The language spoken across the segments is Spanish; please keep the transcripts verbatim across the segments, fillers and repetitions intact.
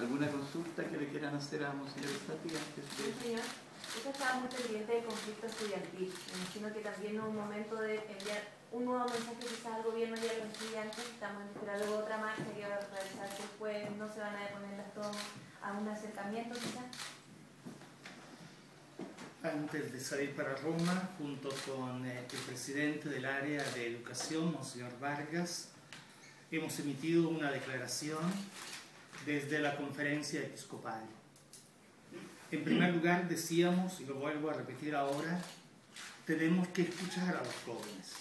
¿Alguna consulta que le quieran hacer a Monseñor Stati? Sí, señor. Usted estaba muy pendiente del conflicto estudiantil. Me imagino que también es un momento de enviar un nuevo mensaje quizás al gobierno y a los estudiantes. Estamos en espera de otra marcha que va a realizarse el jueves. No se van a deponer las tomas a un acercamiento quizás. Antes de salir para Roma, junto con eh, el presidente del área de educación, Monseñor Vargas, hemos emitido una declaración desde la conferencia episcopal. En primer lugar, decíamos, y lo vuelvo a repetir ahora, tenemos que escuchar a los jóvenes.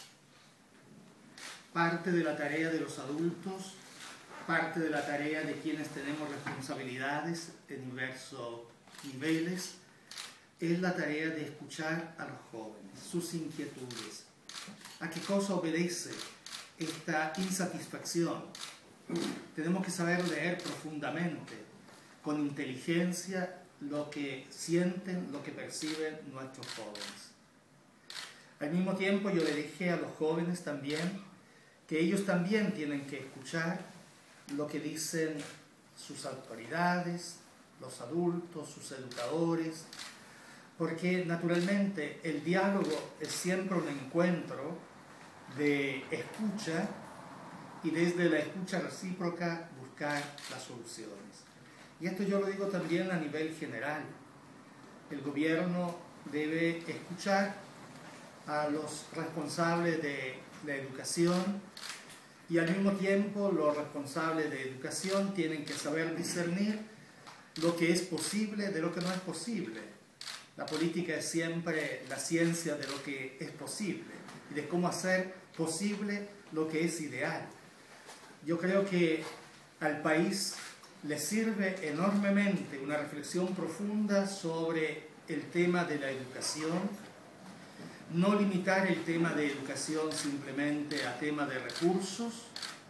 Parte de la tarea de los adultos, parte de la tarea de quienes tenemos responsabilidades en diversos niveles, es la tarea de escuchar a los jóvenes, sus inquietudes. ¿A qué cosa obedece esta insatisfacción? Tenemos que saber leer profundamente, con inteligencia, lo que sienten, lo que perciben nuestros jóvenes. Al mismo tiempo, yo le dije a los jóvenes también que ellos también tienen que escuchar lo que dicen sus autoridades, los adultos, sus educadores, porque naturalmente el diálogo es siempre un encuentro de escucha y desde la escucha recíproca buscar las soluciones. Y esto yo lo digo también a nivel general. El gobierno debe escuchar a los responsables de la educación y al mismo tiempo los responsables de educación tienen que saber discernir lo que es posible de lo que no es posible. La política es siempre la ciencia de lo que es posible y de cómo hacer posible lo que es ideal. Yo creo que al país le sirve enormemente una reflexión profunda sobre el tema de la educación, no limitar el tema de educación simplemente a tema de recursos,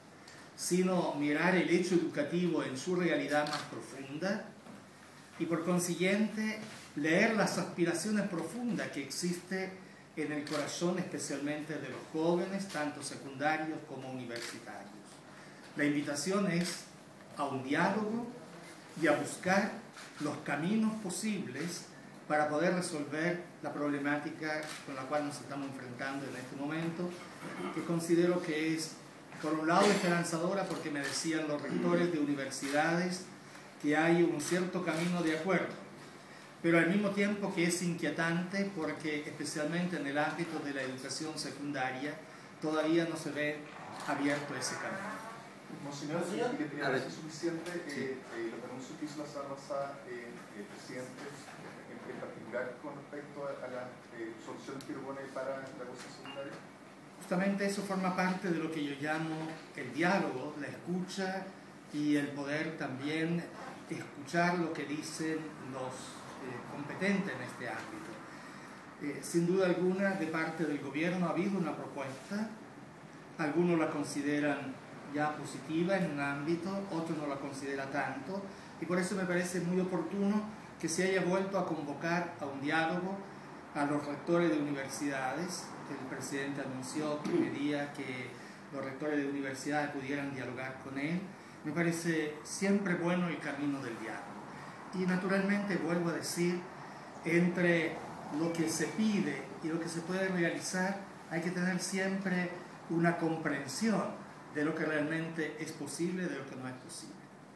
sino mirar el hecho educativo en su realidad más profunda y por consiguiente leer las aspiraciones profundas que existen en el corazón especialmente de los jóvenes, tanto secundarios como universitarios. La invitación es a un diálogo y a buscar los caminos posibles para poder resolver la problemática con la cual nos estamos enfrentando en este momento, que considero que es, por un lado, esperanzadora porque me decían los rectores de universidades que hay un cierto camino de acuerdo, pero al mismo tiempo que es inquietante porque especialmente en el ámbito de la educación secundaria todavía no se ve abierto ese camino. Monseñor, si le parece suficiente eh, eh, los anuncios que hizo la semana pasada eh, el presidente, en, en particular con respecto a, a las eh, soluciones que propone para la educación secundaria? Justamente eso forma parte de lo que yo llamo el diálogo, la escucha y el poder también escuchar lo que dicen los eh, competentes en este ámbito. Eh, sin duda alguna, de parte del gobierno ha habido una propuesta, algunos la consideran ya positiva en un ámbito, otros no la considera tanto, y por eso me parece muy oportuno que se haya vuelto a convocar a un diálogo a los rectores de universidades. El presidente anunció que quería que los rectores de universidades pudieran dialogar con él. Me parece siempre bueno el camino del diálogo. Y naturalmente, vuelvo a decir, entre lo que se pide y lo que se puede realizar, hay que tener siempre una comprensión de lo que realmente es posible, de lo que no es posible.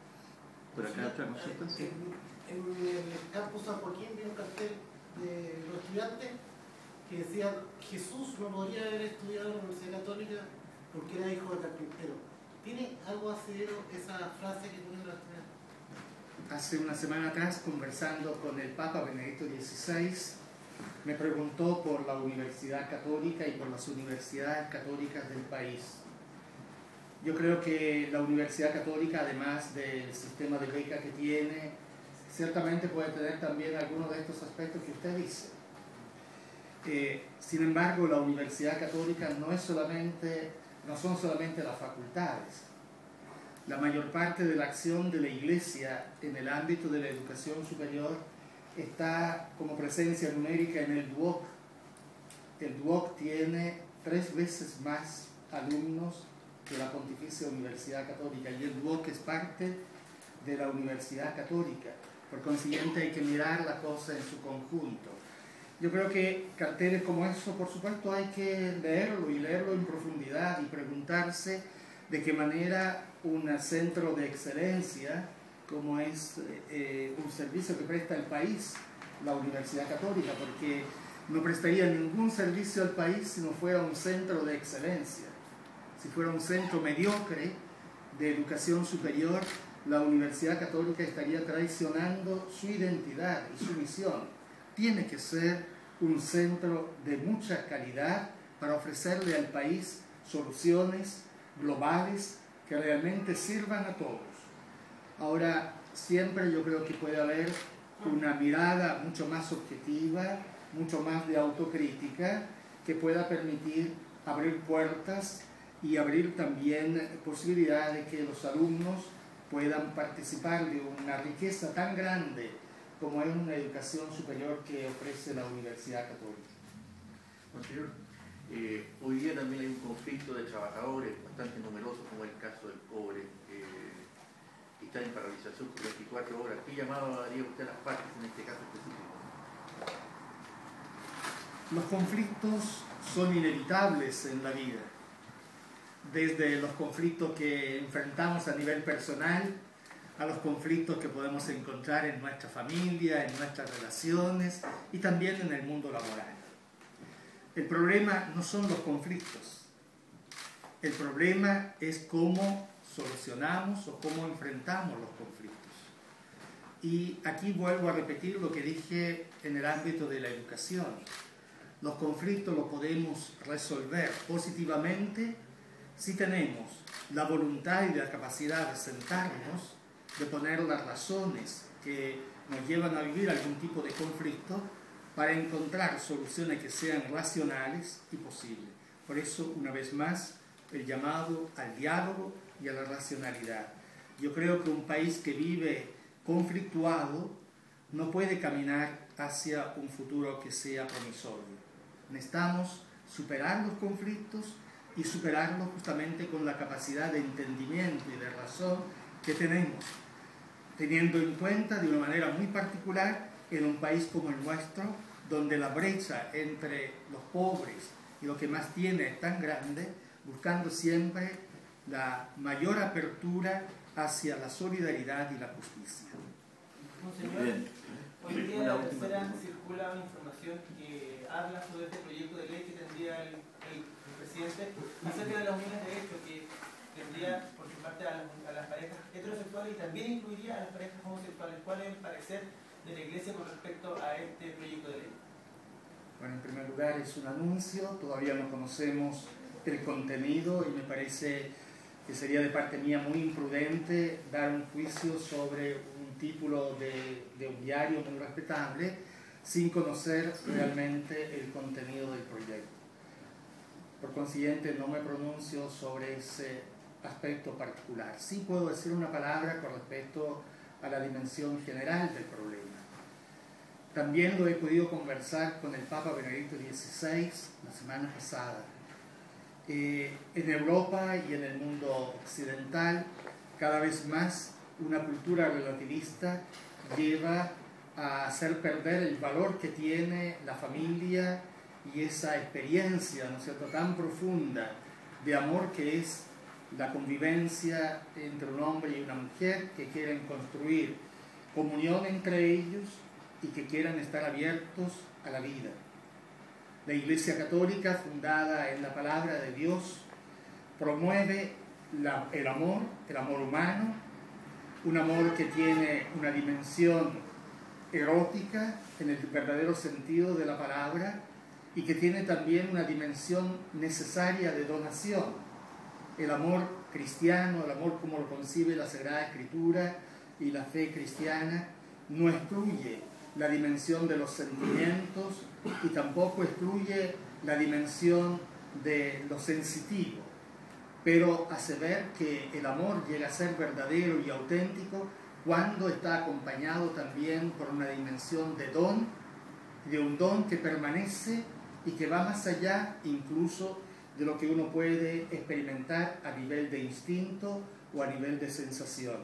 Por acá otra consulta. Sí. En, en el campus San Joaquín vi un cartel de los estudiantes que decía: Jesús no podría haber estudiado en la Universidad Católica porque era hijo de carpintero. ¿Tiene algo asidero esa frase que ponen los estudiantes? Hace una semana atrás, conversando con el Papa Benedicto dieciséis, me preguntó por la Universidad Católica y por las universidades católicas del país. Yo creo que la Universidad Católica, además del sistema de beca que tiene, ciertamente puede tener también algunos de estos aspectos que usted dice. Eh, sin embargo, la Universidad Católica no, es solamente, no son solamente las facultades. La mayor parte de la acción de la Iglesia en el ámbito de la educación superior está como presencia numérica en el D U O C. El D U O C tiene tres veces más alumnos que la Pontificia Universidad Católica, y el D U O C es parte de la Universidad Católica. Por consiguiente hay que mirar la cosa en su conjunto. Yo creo que carteles como eso, por supuesto, hay que leerlo y leerlo en profundidad y preguntarse de qué manera un centro de excelencia, como es eh, un servicio que presta el país, la Universidad Católica, porque no prestaría ningún servicio al país si no fuera un centro de excelencia. Si fuera un centro mediocre de educación superior, la Universidad Católica estaría traicionando su identidad y su misión. Tiene que ser un centro de mucha calidad para ofrecerle al país soluciones globales que realmente sirvan a todos. Ahora, siempre yo creo que puede haber una mirada mucho más objetiva, mucho más de autocrítica, que pueda permitir abrir puertas y abrir también posibilidad de que los alumnos puedan participar de una riqueza tan grande como es una educación superior que ofrece la Universidad Católica. Monseñor, eh, hoy día también hay un conflicto de trabajadores bastante numeroso, como es el caso del cobre, eh, que está en paralización por veinticuatro horas. ¿Qué llamado haría usted a las partes en este caso específico? Los conflictos son inevitables en la vida. Desde los conflictos que enfrentamos a nivel personal, a los conflictos que podemos encontrar en nuestra familia, en nuestras relaciones y también en el mundo laboral. El problema no son los conflictos. El problema es cómo solucionamos o cómo enfrentamos los conflictos. Y aquí vuelvo a repetir lo que dije en el ámbito de la educación. Los conflictos los podemos resolver positivamente si tenemos la voluntad y la capacidad de sentarnos, de poner las razones que nos llevan a vivir algún tipo de conflicto para encontrar soluciones que sean racionales y posibles. Por eso, una vez más, el llamado al diálogo y a la racionalidad. Yo creo que un país que vive conflictuado no puede caminar hacia un futuro que sea promisorio. Necesitamos superar los conflictos y superarlos justamente con la capacidad de entendimiento y de razón que tenemos, teniendo en cuenta de una manera muy particular en un país como el nuestro, donde la brecha entre los pobres y los que más tienen es tan grande, buscando siempre la mayor apertura hacia la solidaridad y la justicia. Monseñor, hoy día en la tercera circula una información que habla sobre este proyecto de ley que tendría el, el, el presidente acerca de las uniones de hecho que tendría por su parte a las, a las parejas heterosexuales y también incluiría a las parejas homosexuales. ¿Cuál es el parecer de la Iglesia con respecto a este proyecto de ley? Bueno, en primer lugar es un anuncio, todavía no conocemos el contenido y me parece que sería de parte mía muy imprudente dar un juicio sobre un título de, de un diario muy respetable sin conocer realmente el contenido del proyecto. Por consiguiente, no me pronuncio sobre ese aspecto particular. Sí puedo decir una palabra con respecto a la dimensión general del problema. También lo he podido conversar con el Papa Benedicto dieciséis la semana pasada. Eh, en Europa y en el mundo occidental, cada vez más una cultura relativista lleva a hacer perder el valor que tiene la familia y esa experiencia, ¿no es cierto?, tan profunda de amor que es la convivencia entre un hombre y una mujer que quieren construir comunión entre ellos y que quieran estar abiertos a la vida. La Iglesia Católica, fundada en la palabra de Dios, promueve la, el amor, el amor humano, un amor que tiene una dimensión erótica en el verdadero sentido de la palabra y que tiene también una dimensión necesaria de donación. El amor cristiano, el amor como lo concibe la Sagrada Escritura y la fe cristiana, no excluye la dimensión de los sentimientos y tampoco excluye la dimensión de lo sensitivo, pero hace ver que el amor llega a ser verdadero y auténtico cuando está acompañado también por una dimensión de don, de un don que permanece y que va más allá incluso de lo que uno puede experimentar a nivel de instinto o a nivel de sensación.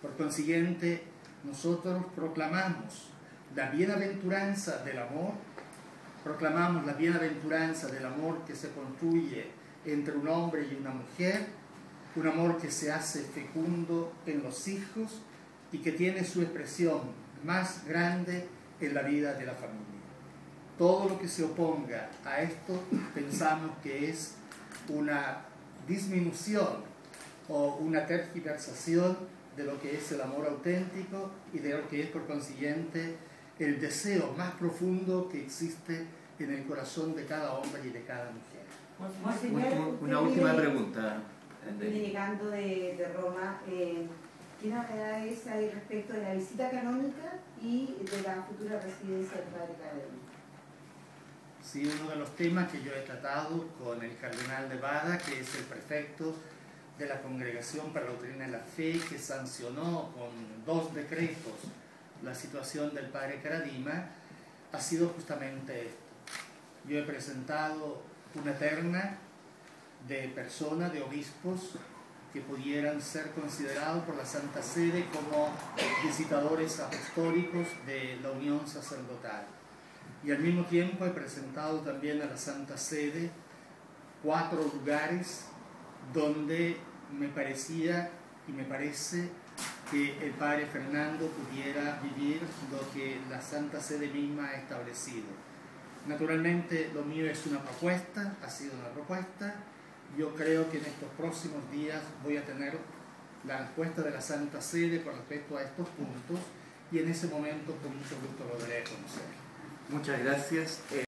Por consiguiente, nosotros proclamamos la bienaventuranza del amor, proclamamos la bienaventuranza del amor que se construye entre un hombre y una mujer, un amor que se hace fecundo en los hijos y que tiene su expresión más grande en la vida de la familia. Todo lo que se oponga a esto pensamos que es una disminución o una tergiversación de lo que es el amor auténtico y de lo que es por consiguiente el deseo más profundo que existe en el corazón de cada hombre y de cada mujer. Una, una última pregunta. Viene llegando de, de Roma. Eh, ¿Qué novedades hay respecto de la visita canónica y de la futura residencia del Padre Cardenal? Sí, uno de los temas que yo he tratado con el cardenal de Bada, que es el prefecto de la Congregación para la Doctrina de la Fe, que sancionó con dos decretos la situación del Padre Caradima, ha sido justamente esto. Yo he presentado una terna de personas, de obispos, que pudieran ser considerados por la Santa Sede como visitadores apostólicos de la unión sacerdotal. Y al mismo tiempo he presentado también a la Santa Sede cuatro lugares donde me parecía y me parece que el Padre Fernando pudiera vivir lo que la Santa Sede misma ha establecido. Naturalmente lo mío es una propuesta, ha sido una propuesta. Yo creo que en estos próximos días voy a tener la respuesta de la Santa Sede con respecto a estos puntos y en ese momento con mucho gusto lo daré a conocer. Muchas gracias.